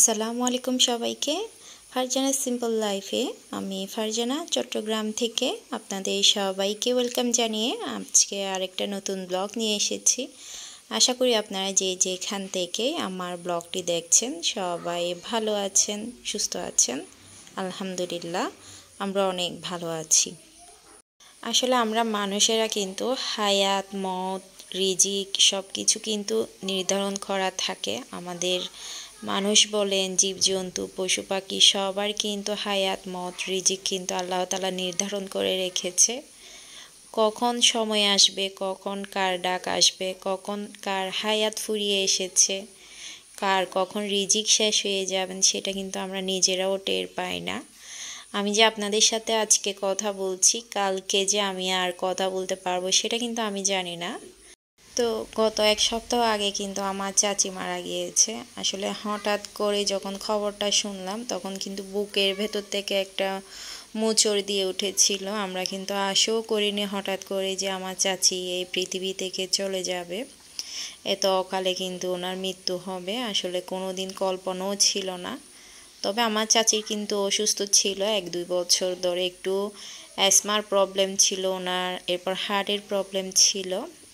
আসসালামু আলাইকুম সবাইকে। ফারজানাস সিম্পল লাইফে আমি ফারজানা চট্টগ্রাম থেকে আপনাদের সবাইকে ওয়েলকাম জানিয়ে আজকে আরেকটা নতুন ব্লগ নিয়ে এসেছি। আশা করি আপনারা যেখান থেকে আমার ব্লগটি দেখছেন সবাই ভালো আছেন, সুস্থ আছেন। আলহামদুলিল্লাহ আমরা অনেক ভালো আছি। আসলে আমরা মানুষেরা কিন্তু হায়াত, মত, রিজিক সব কিছু কিন্তু নির্ধারণ করা থাকে। আমাদের মানুষ বলেন, জীবজন্তু, পশু পাখি সবার কিন্তু হায়াত, মত, রিজিক কিন্তু আল্লাহ তাআলা নির্ধারণ করে রেখেছে। কখন সময় আসবে, কখন কার ডাক আসবে, কখন কার হায়াত ফুরিয়ে এসেছে, কার কখন রিজিক শেষ হয়ে যাবেন সেটা কিন্তু আমরা নিজেরাও টের পাই না। আমি যে আপনাদের সাথে আজকে কথা বলছি, কালকে যে আমি আর কথা বলতে পারবো সেটা কিন্তু আমি জানি না। তো গত এক সপ্তাহ আগে কিন্তু আমার চাচি মারা গিয়েছে। আসলে হঠাৎ করে যখন খবরটা শুনলাম তখন কিন্তু বুকের ভেতর থেকে একটা মোচড় দিয়ে উঠেছিল। আমরা কিন্তু আশাও করিনি হঠাৎ করে যে আমার চাচি এই পৃথিবী থেকে চলে যাবে, এত অকালে কিন্তু ওনার মৃত্যু হবে। আসলে কোনোদিন কল্পনাও ছিল না। তবে আমার চাচির কিন্তু অসুস্থ ছিল 1-2 বছর ধরে, একটু অ্যাসমার প্রবলেম ছিল ওনার, এরপর হার্টের প্রবলেম ছিল।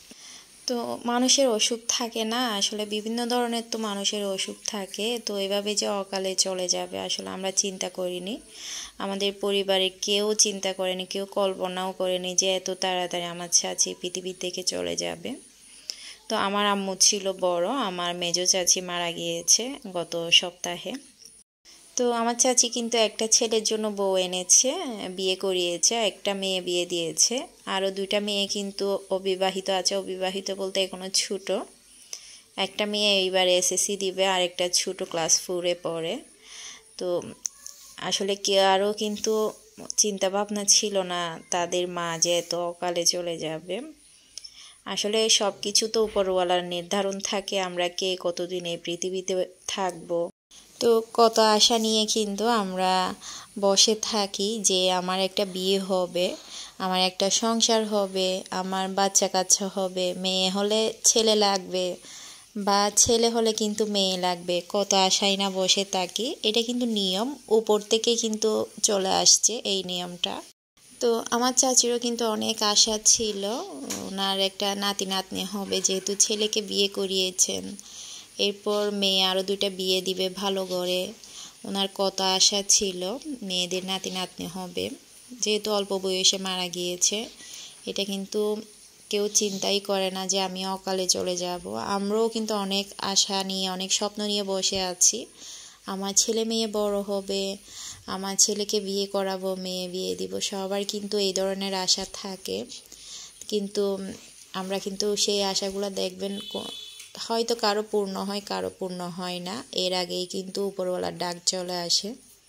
তো মানুষের অসুখ থাকে না, আসলে বিভিন্ন ধরনের তো মানুষের অসুখ থাকে। তো এভাবে যে অকালে চলে যাবে আসলে আমরা চিন্তা করিনি, আমাদের পরিবারের কেউ চিন্তা করেনি, কেউ কল্পনাও করেনি যে এত তাড়াতাড়ি আমার চাচি পৃথিবী থেকে চলে যাবে। তো আমার আম্মু ছিল বড়, আমার মেজো চাচি মারা গিয়েছে গত সপ্তাহে। তো আমার চাচি কিন্তু একটা ছেলের জন্য বউ এনেছে, বিয়ে করিয়েছে, একটা মেয়ে বিয়ে দিয়েছে, আরও 2টা মেয়ে কিন্তু অবিবাহিত আছে। অবিবাহিত বলতে এখনো ছোট। একটা মেয়ে এইবার এসএসসি দিবে, আর একটা ছোট ক্লাস 4-এ পড়ে। তো আসলে আরও কিন্তু চিন্তা ভাবনা ছিল না তাদের মা যে এত অকালে চলে যাবে। আসলে সব কিছু তো উপরওয়ালার নির্ধারণ থাকে, আমরা কে কতদিন এই পৃথিবীতে থাকবো। তো কত আশা নিয়ে কিন্তু আমরা বসে থাকি যে আমার একটা বিয়ে হবে, আমার একটা সংসার হবে, আমার বাচ্চা কাচ্চা হবে, মেয়ে হলে ছেলে লাগবে বা ছেলে হলে কিন্তু মেয়ে লাগবে। কত আশায় না বসে থাকি। এটা কিন্তু নিয়ম, উপর থেকে কিন্তু চলে আসছে এই নিয়মটা। তো আমার চাচিরও কিন্তু অনেক আশা ছিল, ওনার একটা নাতি নাতনি হবে, যেহেতু ছেলেকে বিয়ে করিয়েছেন, এরপর মেয়ে আরও 2টা বিয়ে দিবে ভালো করে। ওনার কত আশা ছিল মেয়েদের নাতি নাতনি হবে, যেহেতু অল্প বয়সে মারা গিয়েছে। এটা কিন্তু কেউ চিন্তাই করে না যে আমি অকালে চলে যাব। আমরাও কিন্তু অনেক আশা নিয়ে, অনেক স্বপ্ন নিয়ে বসে আছি। আমার ছেলে মেয়ে বড় হবে, আমার ছেলেকে বিয়ে করাবো, মেয়ে বিয়ে দিব, সবার কিন্তু এই ধরনের আশা থাকে। কিন্তু আমরা কিন্তু সেই আশাগুলো দেখবেন হয়তো কারো পূর্ণ হয়, কারো পূর্ণ হয় না। এর আগেই কিন্তু উপরওয়ালার ডাক চলে আসে।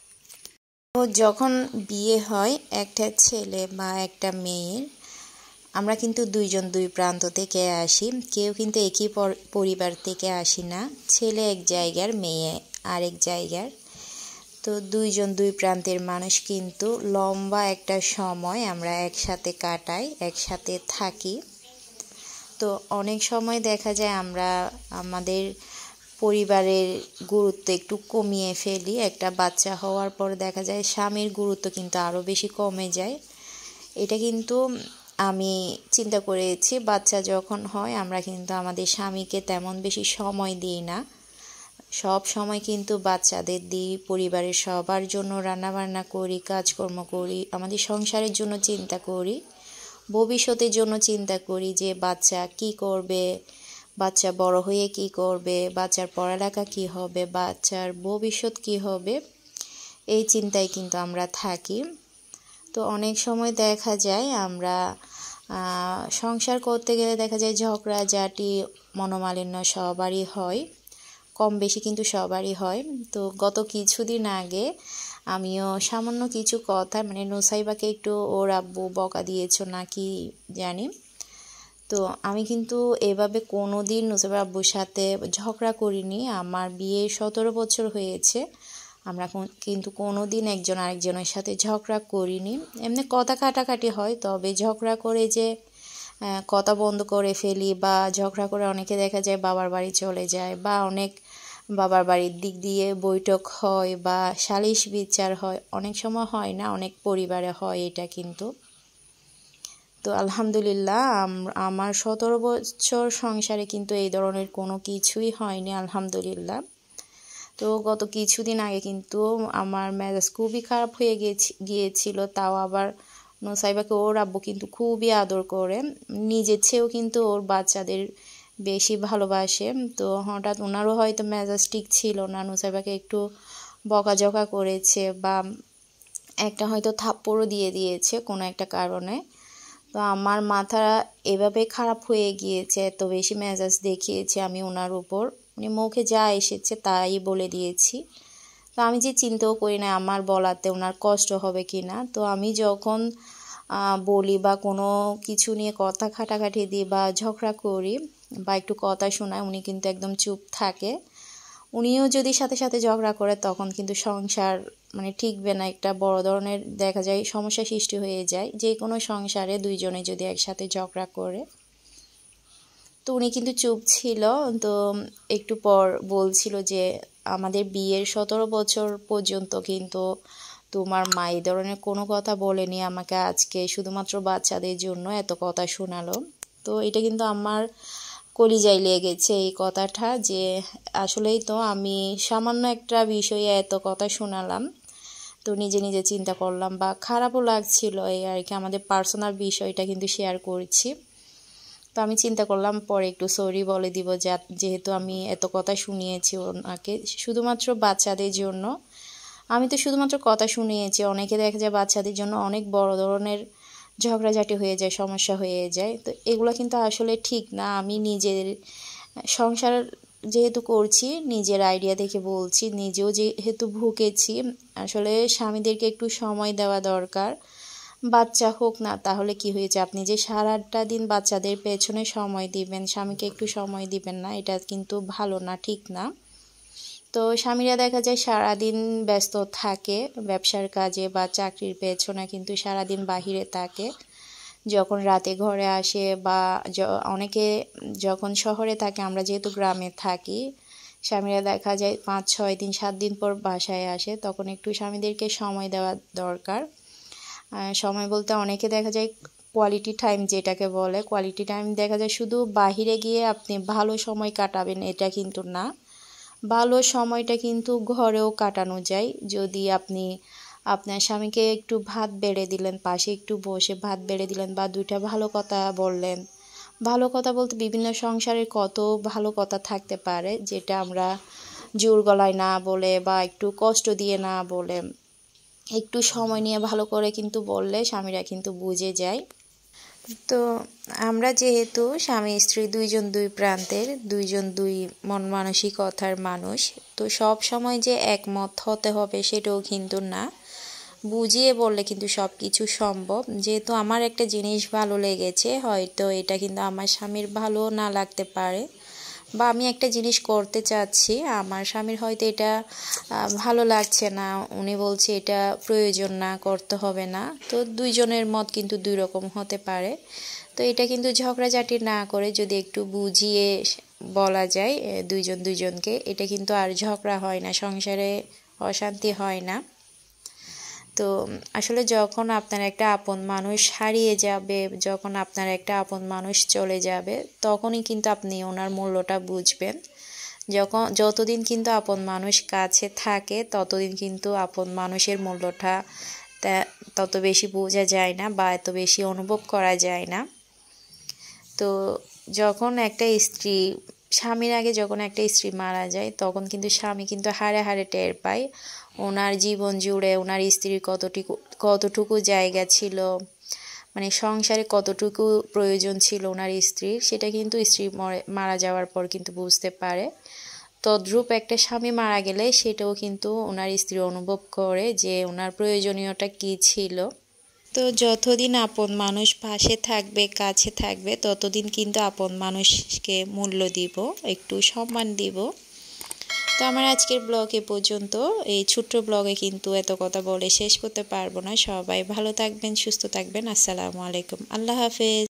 তো যখন বিয়ে হয় একটা ছেলে বা একটা মেয়ের, আমরা কিন্তু 2জন 2 প্রান্ত থেকে আসি, কেউ কিন্তু একই পরিবার থেকে আসি না। ছেলে এক জায়গার, মেয়ে আরেক জায়গার। তো 2জন 2 প্রান্তের মানুষ কিন্তু লম্বা একটা সময় আমরা একসাথে কাটাই, একসাথে থাকি। তো অনেক সময় দেখা যায় আমরা আমাদের পরিবারের গুরুত্ব একটু কমিয়ে ফেলি। একটা বাচ্চা হওয়ার পর দেখা যায় স্বামীর গুরুত্ব কিন্তু আরও বেশি কমে যায়। এটা কিন্তু আমি চিন্তা করেছি, বাচ্চা যখন হয় আমরা কিন্তু আমাদের স্বামীকে তেমন বেশি সময় দিই না। সব সময় কিন্তু বাচ্চাদের দিই, পরিবারের সবার জন্য রান্নাবান্না করি, কাজকর্ম করি, আমাদের সংসারের জন্য চিন্তা করি, ভবিষ্যতের জন্য চিন্তা করি যে বাচ্চা কি করবে, বাচ্চা বড় হয়ে কি করবে, বাচ্চার পড়ালেখা কি হবে, বাচ্চার ভবিষ্যৎ কি হবে, এই চিন্তায় কিন্তু আমরা থাকি। তো অনেক সময় দেখা যায় আমরা সংসার করতে গেলে দেখা যায় ঝগড়াঝাটি, মনোমালিন্য সবারই হয়, কম বেশি কিন্তু সবারই হয়। তো গত কিছুদিন আগে আমিও সামান্য কিছু কথা নুসাইবাকে একটু ওর আব্বু বকা দিয়েছো নাকি জানি। তো আমি কিন্তু এভাবে কোনো দিন নুসাইবার আব্বুর সাথে ঝগড়া করিনি। আমার বিয়ে 17 বছর হয়েছে, আমরা কিন্তু কোনো দিন একজন আরেকজনের সাথে ঝগড়া করিনি। এমনি কথা কাটাকাটি হয়, তবে ঝগড়া করে যে কথা বন্ধ করে ফেলি বা ঝগড়া করে অনেকে দেখা যায় বাবার বাড়ি চলে যায় বা অনেক বাবার বাড়ির দিক দিয়ে বৈঠক হয় বা সালিশ বিচার হয়, অনেক সময় হয় না, অনেক পরিবারে হয় এটা কিন্তু। তো আলহামদুলিল্লাহ আমার 17 বছর সংসারে কিন্তু এই ধরনের কোনো কিছুই হয়নি আলহামদুলিল্লাহ। তো গত কিছুদিন আগে কিন্তু আমার মেজাজ খুবই খারাপ হয়ে গিয়েছিল, তাও আবার নুসাইবাকে ওর আব্বু কিন্তু খুবই আদর করে, নিজের চেয়েও কিন্তু ওর বাচ্চাদের বেশি ভালোবাসে। তো হঠাৎ ওনারও হয়তো মেজাজ ঠিক ছিল না, নুসাইবাকে একটু বকাঝকা করেছে বা একটা হয়তো থাপ্পড়ও দিয়ে দিয়েছে কোনো একটা কারণে। তো আমার মাথা এভাবে খারাপ হয়ে গিয়েছে, এত বেশি মেজাজ দেখিয়েছি আমি ওনার উপর, মানে মুখে যা এসেছে তাই বলে দিয়েছি। তো আমি যে চিন্তাও করি না আমার বলাতে ওনার কষ্ট হবে কি না। তো আমি যখন বলি বা কোনো কিছু নিয়ে কথা কাটাকাটি দিই বা ঝগড়া করি বা একটু কথা শোনায়, উনি কিন্তু একদম চুপ থাকে। উনিও যদি সাথে সাথে ঝগড়া করে তখন কিন্তু সংসার মানে ঠিকবে না, একটা বড় ধরনের দেখা যায় সমস্যা সৃষ্টি হয়ে যায় যে কোনো সংসারে দুইজনে যদি একসাথে ঝগড়া করে। তো উনি কিন্তু চুপ ছিল। তো একটু পর বলছিল যে আমাদের বিয়ের 17 বছর পর্যন্ত কিন্তু তোমার মা এই ধরনের কোনো কথা বলেনি আমাকে, আজকে শুধুমাত্র বাচ্চাদের জন্য এত কথা শোনালো। তো এটা কিন্তু আমার কলিজায় লেগেছে এই কথাটা, যে আসলেই তো আমি সামান্য একটা বিষয়ে এত কথা শোনালাম। তো নিজে নিজে চিন্তা করলাম বা খারাপও লাগছিল এই আর কি, আমাদের পার্সোনাল বিষয়টা কিন্তু শেয়ার করছি। তো আমি চিন্তা করলাম পরে একটু সরি বলে দিব, যেহেতু আমি এত কথা শুনিয়েছি ওনাকে শুধুমাত্র বাচ্চাদের জন্য। আমি তো শুধুমাত্র কথা শুনিয়েছি, অনেকে দেখা যায় বাচ্চাদের জন্য অনেক বড় ধরনের ঝগড়াঝাটি হয়ে যায়, সমস্যা হয়ে যায়। তো এগুলো কিন্তু আসলে ঠিক না। আমি নিজের সংসার যেহেতু করছি, নিজের আইডিয়া থেকে বলছি, নিজেও যেহেতু ভুগেছি, আসলে স্বামীদেরকে একটু সময় দেওয়া দরকার। বাচ্চা হোক না তাহলে কি হয়েছে, আপনি যে সারাটা দিন বাচ্চাদের পেছনে সময় দিবেন, স্বামীকে একটু সময় দিবেন না, এটা কিন্তু ভালো না, ঠিক না। তো স্বামীরা দেখা যায় সারাদিন ব্যস্ত থাকে ব্যবসার কাজে বা চাকরির পেছনে, কিন্তু সারাদিন বাহিরে থাকে। যখন রাতে ঘরে আসে বা অনেকে যখন শহরে থাকে, আমরা যেহেতু গ্রামে থাকি, স্বামীরা দেখা যায় 5-6 দিন 7 দিন পর বাসায় আসে, তখন একটু স্বামীদেরকে সময় দেওয়া দরকার। সময় বলতে অনেকে দেখা যায় কোয়ালিটি টাইম যেটাকে বলে, কোয়ালিটি টাইম দেখা যায় শুধু বাহিরে গিয়ে আপনি ভালো সময় কাটাবেন এটা কিন্তু না, ভালো সময়টা কিন্তু ঘরেও কাটানো যায়। যদি আপনি আপনার স্বামীকে একটু ভাত বেড়ে দিলেন, পাশে একটু বসে ভাত বেড়ে দিলেন বা দুইটা ভালো কথা বললেন। ভালো কথা বলতে বিভিন্ন সংসারের কত ভালো কথা থাকতে পারে, যেটা আমরা জোর গলায় না বলে বা একটু কষ্ট দিয়ে না বলে একটু সময় নিয়ে ভালো করে কিন্তু বললে স্বামীরা কিন্তু বুঝে যায়। তো আমরা যেহেতু স্বামী স্ত্রী দুইজন দুই প্রান্তের, দুইজন দুই মন মানসিকতার মানুষ, তো সব সময় যে একমত হতে হবে সেটাও কিন্তু না, বুঝিয়ে বললে কিন্তু সব কিছু সম্ভব। যেহেতু আমার একটা জিনিস ভালো লেগেছে, হয়তো এটা কিন্তু আমার স্বামীর ভালো না লাগতে পারে, বা আমি একটা জিনিস করতে চাচ্ছি, আমার স্বামীর হয়তো এটা ভালো লাগছে না, উনি বলছে এটা প্রয়োজন না, করতে হবে না। তো দুইজনের মত কিন্তু দুই রকম হতে পারে। তো এটা কিন্তু ঝগড়াঝাটি না করে যদি একটু বুঝিয়ে বলা যায় দুইজন দুইজনকে, এটা কিন্তু আর ঝগড়া হয় না, সংসারে অশান্তি হয় না। তো আসলে যখন আপনার একটা আপন মানুষ হারিয়ে যাবে, যখন আপনার একটা আপন মানুষ চলে যাবে, তখনই কিন্তু আপনি ওনার মূল্যটা বুঝবেন। যতদিন কিন্তু আপন মানুষ কাছে থাকে ততদিন কিন্তু আপন মানুষের মূল্যটা তত বেশি বোঝা যায় না বা এত বেশি অনুভব করা যায় না। তো যখন একটা স্ত্রী, স্বামীর আগে যখন একটা স্ত্রী মারা যায়, তখন কিন্তু স্বামী কিন্তু হাড়ে হাড়ে টের পায় ওনার জীবন জুড়ে ওনার স্ত্রীর কতটুকু জায়গা ছিল, মানে সংসারে কতটুকু প্রয়োজন ছিল ওনার স্ত্রীর, সেটা কিন্তু স্ত্রী মারা যাওয়ার পর কিন্তু বুঝতে পারে। তদ্রূপ একটা স্বামী মারা গেলে সেটাও কিন্তু ওনার স্ত্রী অনুভব করে যে ওনার প্রয়োজনীয়তা কী ছিল। তো যতদিন আপন মানুষ পাশে থাকবে, কাছে থাকবে, ততদিন কিন্তু আপন মানুষকে মূল্য দিব, একটু সম্মান দিব। তো আমার আজকের ব্লগ এ পর্যন্ত। এই ছোট্ট ব্লগে কিন্তু এত কথা বলে শেষ করতে পারবো না। সবাই ভালো থাকবেন, সুস্থ থাকবেন। আসসালামু আলাইকুম, আল্লাহ হাফেজ।